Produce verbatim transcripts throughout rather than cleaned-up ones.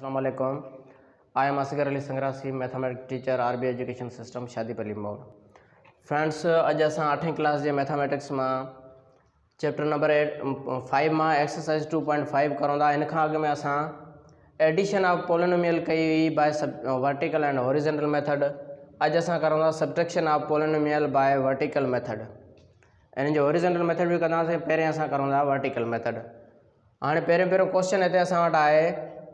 अस्सलाम वालेकुम। I am Asgar Ali Sangrasi, mathematics teacher, R B education system Shadipali मोड़। फ्रेंड्स, अज अस आठवीं क्लास के मैथमेटिक्स में चैप्टर नंबर एट फाइव में एक्सरसाइज टू पॉइंट फाइव करूँ। इन अग में अस एडिशन ऑफ पोलिनोमियल कई हुई by vertical and horizontal method. अज अस करूँ subtraction of polynomial by vertical method. इन जो हॉरिजॉन्टल मेथड भी कंदासीं, पहिरें अस करूँ वर्टिकल मेथड। हाँ पहिरों पहिरों क्वेश्चन हिते असां वटि आहे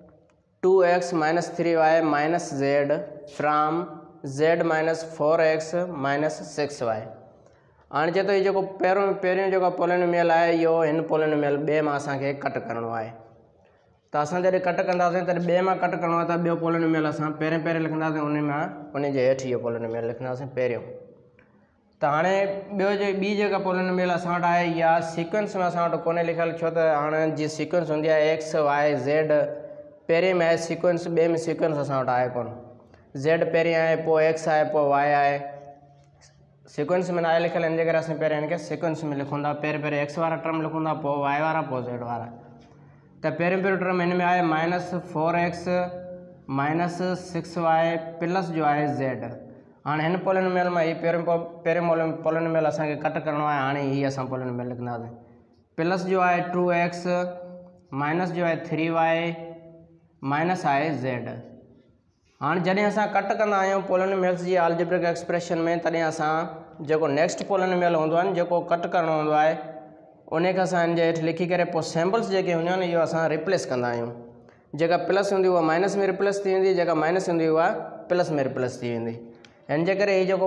two x minus three y minus z from z minus four x minus six y. हाँ चए तो ये पहिरों पहिरियों जो पोलिनोमियल है यो इन पोलिनोमियल बे में असांखे कट करणो है। तो असां जॾहिं कट कंदासीं तॾहिं बे में कट करणो आहे त ॿियो पोलिनोमियल असां पहिरें पहिरें लिखंदासीं, उन में उन जे हेठि इहो पोलिनोमियल लिखंदासीं पहिरियों। तो हाँ ॿियो जो ॿी जेका पोलिनोमियल असां वटि आहे या सीक्वेंस में असां वटि कोन्हे लिखियलु, छो त हाणे जी सीक्वेंस हूंदी आहे एक्स वाई ज़ेड, पहिरें में आहे सीक्वेंस, ॿिए में सीक्वेंस असां वटि आहे कोन। ज़ेड पहिरीं आहे, पोइ एक्स आहे, पोइ वाई आहे, सीक्वेंस में न आहे लिखियलु। हिन जे करे असां पहिरें हिनखे सीक्वेंस में लिखूं था। पहिरें पहिरें एक्स वारा टर्म लिखूं था, पोइ वाई वारा, पोइ ज़ेड वारा। त पहिरियों पहिरियों टर्म हिन में आहे minus four x minus six y plus जो आहे ज़ेड। हाँ हिन पोलिनोमियल में ही पहिरियों पहिरियों पोलिनोमियल असांखे कट करणो आहे। हाणे ही असां पोलिनोमियल लिखंदासीं। प्लस जो आहे टू एक्स माइनस जो आहे थ्री वाई माइनस आहे ज़ेड। हाँ जॾहिं असां कट कंदा आहियूं पोलिनोमियल्स जी अलजेब्रिक एक्सप्रेशन में, तॾहिं असां जेको नेक्स्ट पोलिनोमियल हूंदो आहे न, जेको कट करणो हूंदो आहे, उन खे असां हिन जे हेठि लिखी करे पोइ सिम्बल्स जेके हूंदियूं आहिनि इहो असां रिप्लेस कंदा आहियूं। जेका प्लस हूंदी उहा माइनस में रिप्लेस थी वेंदी, जेका माइनस हूंदी उहा प्लस में रिप्लेस थी वेंदी। हिन जे करे जो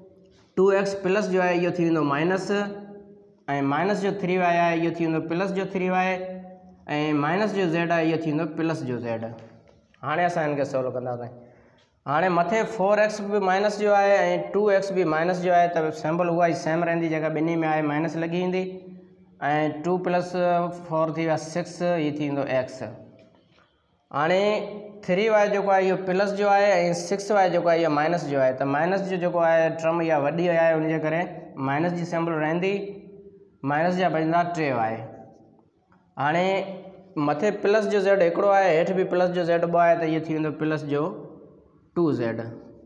टू एक्स प्लस जो है इहो थी वेंदो माइनस, ऐं माइनस जो थ्री वाई आहे इहो थी वेंदो प्लस जो थ्री वाई, ऐं माइनस जो ज़ेड आहे इहो थी वेंदो प्लस जो ज़ेड। हाणे असां हिनखे सोल्व कंदासीं। हाणे मथे फोर एक्स भी माइनस जो आहे ऐं टू एक्स भी माइनस जो आहे, त सिंबल उहा ई सेम रहंदी, जेका ॿिन्ही में आहे माइनस लॻी ईंदी। ऐं टू प्लस फोर थी विया सिक्स, हीअ थी वेंदो एक्स। हाणे थ्री वाई जेको आहे इहो प्लस जो आहे ऐं सिक्स वाई जेको आहे इहो माइनस जो आहे। त माइनस जो जेको आहे टर्म इहा वॾी आहे, उन जे करे माइनस जी सिंबल रहंदी, माइनस जा बचंदा टे वाई। हाणे मथे प्लस जो ज़ेड हिकिड़ो आहे, हेठि बि प्लस जो ज़ेड ॿ आहे, त इहो थी वेंदो प्लस जो टू ज़ेड।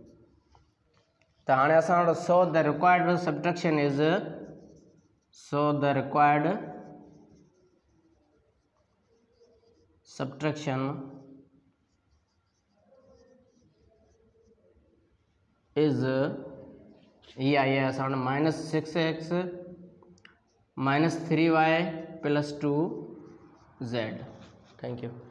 त हाणे असां वटि so the required subtraction is so the required subtraction is ये आई है असां minus six x minus three y plus two z. Thank you.